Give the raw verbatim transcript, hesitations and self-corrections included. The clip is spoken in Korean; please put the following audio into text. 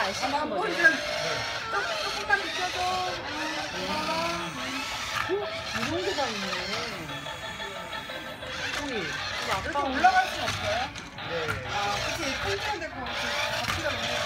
안 씻는 거죠? 조금만 비켜줘. 이런 게 다 있네. 형이 이렇게 올라갈 순 없어요? 네. 아, 그치. 팽팽 되고, 바퀴가 너무.